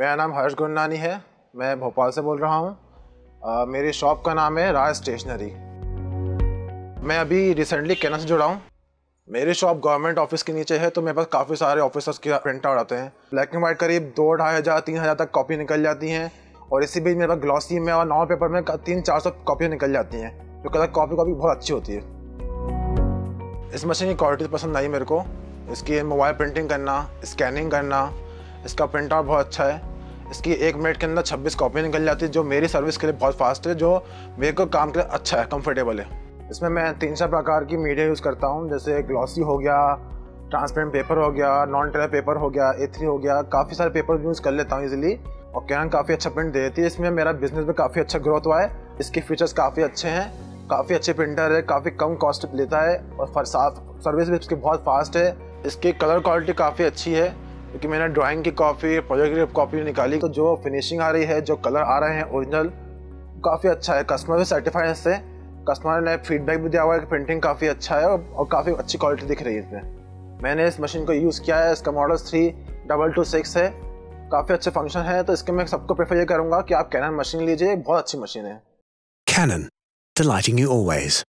मेरा नाम हर्ष गुरनानी है। मैं भोपाल से बोल रहा हूँ। मेरी शॉप का नाम है राज स्टेशनरी। मैं अभी रिसेंटली कैनन से जुड़ा हूँ। मेरी शॉप गवर्नमेंट ऑफिस के नीचे है, तो मेरे पास काफ़ी सारे ऑफिसर्स के प्रिंट आउट आते हैं। ब्लैक एंड वाइट करीब 2-2,500-3,000 तक कॉपी निकल जाती हैं, और इसी बीच मेरे पास ग्लॉसी में और नॉर्मल पेपर में 300-400 कॉपी निकल जाती हैं, जो कलर कॉपी बहुत अच्छी होती है। इस मशीन की क्वालिटी पसंद आई मेरे को। इसकी मोबाइल प्रिंटिंग करना, स्कैनिंग करना, इसका प्रिंट आउट बहुत अच्छा है। इसकी 1 मिनट के अंदर 26 कॉपी निकल जाती है, जो मेरी सर्विस के लिए बहुत फास्ट है, जो मेरे को काम के लिए अच्छा है, कंफर्टेबल है। इसमें मैं 3-4 प्रकार की मीडिया यूज़ करता हूँ, जैसे ग्लॉसी हो गया, ट्रांसपेरेंट पेपर हो गया, नॉन टेलर पेपर हो गया, A3 हो गया। काफ़ी सारे पेपर यूज़ कर लेता हूँ इजीली, और कैनन काफ़ी अच्छा प्रिंट दे देती है। इसमें मेरा बिजनेस में काफ़ी अच्छा ग्रोथ हुआ है। इसके फीचर्स काफ़ी अच्छे हैं, काफ़ी अच्छे प्रिंटर है, काफ़ी कम कॉस्ट लेता है, और सर्विस भी इसकी बहुत फास्ट है। इसकी कलर क्वालिटी काफ़ी अच्छी है, क्योंकि मैंने ड्राइंग की कॉपी, प्रोजेक्ट की कॉपी निकाली, तो जो फिनिशिंग आ रही है, जो कलर आ रहे हैं ओरिजिनल, काफ़ी अच्छा है। कस्टमर भी सर्टिफाइड है इससे। कस्टमर ने फीडबैक भी दिया हुआ है कि प्रिंटिंग काफ़ी अच्छा है, और काफ़ी अच्छी क्वालिटी दिख रही है इसमें। मैंने इस मशीन को यूज़ किया है। इसका मॉडल 3226 है। काफ़ी अच्छे फंक्शन है, तो इसके मैं सबको प्रेफर ये करूँगा कि आप कैनन मशीन लीजिए, बहुत अच्छी मशीन है। Canon, delighting you always.